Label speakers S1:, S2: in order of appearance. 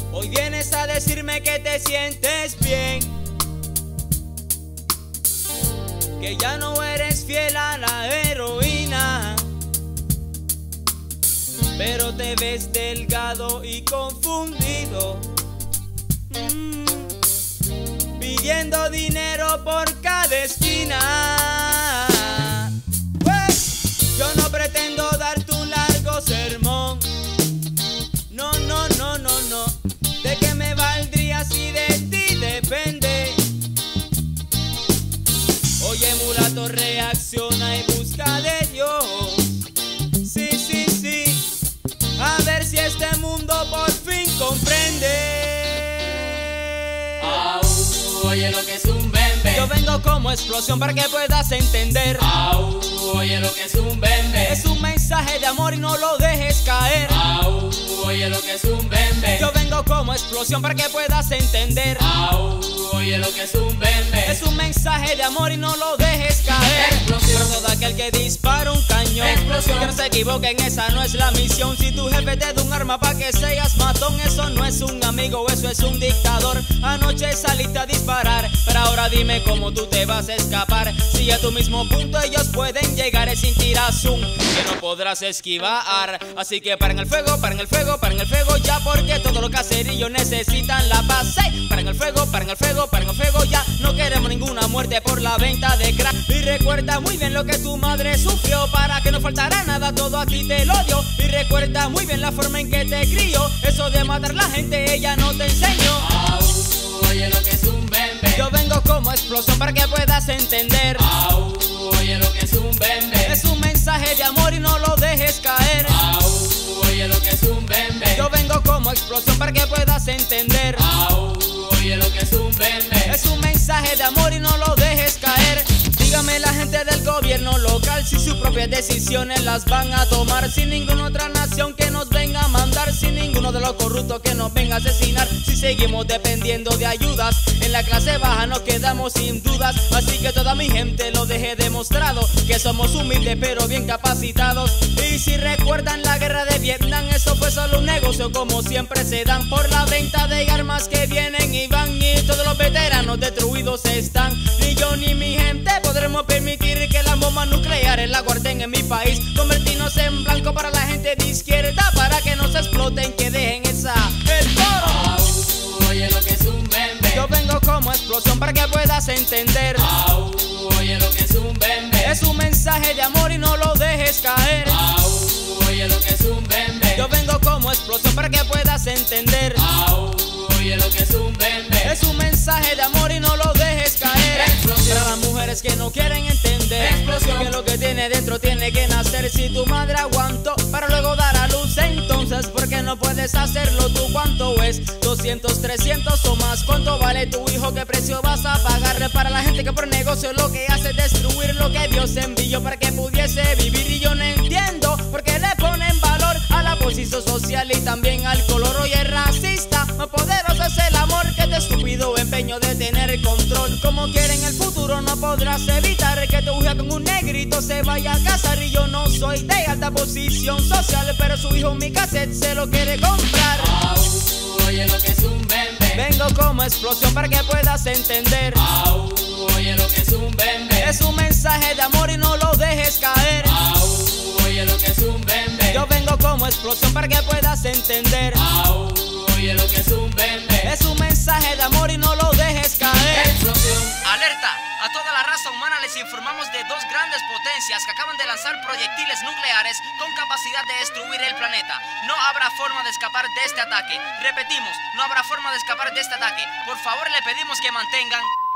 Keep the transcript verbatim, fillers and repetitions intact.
S1: Hoy vienes a decirme que te sientes bien, que ya no eres fiel a la heroína, pero te ves delgado y confundido, mm, pidiendo dinero por cada esquina. Pues yo no pretendo darte un largo sermón, no, no, no, no, no. ¿De qué me valdría si de ti depende? Oye, mulato, reacciona y busca de Dios. Sí, sí, sí, a ver si este mundo por fin comprende.
S2: Au, oye lo que es un bembe.
S1: Yo vengo como explosión para que puedas entender.
S2: Au, oye lo que es un bembe.
S1: Es un mensaje de amor y no lo dejes caer.
S2: Au, oye lo que es un bembe.
S1: Yo vengo como explosión para que puedas entender.
S2: Au, oye lo que es un bembe.
S1: Es un mensaje de amor y no lo dejes caer.
S2: Explosión.
S1: Para todo aquel que dispara un cañón,
S2: Explosión.
S1: que no se equivoquen, esa no es la misión. Si tu jefe te da un arma pa' que seas matón, eso no es un amigo, eso es un dictador. Anoche saliste a disparar, pero ahora dime cómo tú te vas a escapar. Si a tu mismo punto ellos pueden llegar, es sin tirar zoom que no podrás esquivar. Así que paren el fuego, paren el fuego, paren el fuego ya, porque todos los caserillos necesitan la paz. Hey, paren el fuego, paren el fuego, paren el fuego ya. No queremos ninguna muerte por la venta de crack. Y recuerda muy bien lo que tu madre sufrió, para que no faltará nada, todo a ti te lo dio. Y recuerda muy bien la forma en que te crió, eso de matar la gente ella no te enseñó.
S2: Au, oye lo que es un bembe.
S1: Yo vengo como explosión para que puedas entender.
S2: Au, oye lo que es un bembe.
S1: Es un mensaje de amor y no lo dejes caer.
S2: Au, oye lo que es un bembe.
S1: Yo vengo como explosión para que puedas entender.
S2: Au, oye lo que es un bembe.
S1: Es un mensaje de amor y no lo dejes caer. Dígame la gente del gobierno local si sus propias decisiones las van a tomar, sin ninguna otra nación que nos venga a mandar, sin ninguno de los corruptos que nos venga a asesinar. Si seguimos dependiendo de ayudas, en la clase baja nos quedamos sin dudas. Así que toda mi gente lo deje demostrado, que somos humildes pero bien capacitados. Y si recuerdan la guerra de Vietnam, eso fue solo un negocio, como siempre se dan por la venta de armas que vienen y van, y todos los veteranos destruidos están. Ni yo ni mi gente podremos permitir que las bombas nucleares la guarden en mi país, convertirnos en blanco para la gente de izquierda, para que no se exploten, que dejen esa el coro.
S2: Au, oye lo que es un bembe.
S1: Yo vengo como explosión para que puedas entender.
S2: Au, oye lo que es un bembe.
S1: Es un mensaje de amor y no lo dejes caer.
S2: Au, oye lo que es un bembe.
S1: Yo vengo como explosión para que puedas entender.
S2: Au, oye lo que es un bembe.
S1: Es un mensaje de amor y no lo dejes caer.
S2: Explosión.
S1: Para las mujeres que no quieren entender,
S2: Explosión.
S1: que lo que tiene dentro tiene que nacer. Si tu madre aguantó para luego dar a luz, entonces ¿por qué no puedes hacerlo tú? ¿Cuánto es? doscientos, trescientos o más. ¿Cuánto vale tu hijo? ¿Qué precio vas a pagarle? Para la gente que por negocio lo que hace es destruir lo que Dios envió para que pudiese vivir. Y yo no entiendo por qué le ponen valor a la posición social y también al color. Hoy es racista, más poderoso es el amor que este estúpido empeño de tener control. Como quieren el futuro no podrás evitar que tu hija con un negrito se vaya a casar. Y yo no soy de alta posición social, pero su hijo mi cassette se lo quiere comprar.
S2: Au, oye lo que es un bembe.
S1: Vengo como explosión para que puedas entender.
S2: Au, oye lo que es un bembe.
S1: Es un mensaje de amor y no lo dejes caer.
S2: Au, oye lo que es un bembe.
S1: Yo vengo como explosión para que puedas entender.
S2: Au, oye lo que es un bembe.
S1: Es un mensaje de amor y no lo dejes caer.
S2: Explosión.
S1: Alerta, a toda la raza humana les informamos de dos grandes potencias que acaban de lanzar proyectiles nucleares con capacidad de destruir el planeta. No habrá forma de escapar de este ataque. Repetimos, no habrá forma de escapar de este ataque. Por favor, le pedimos que mantengan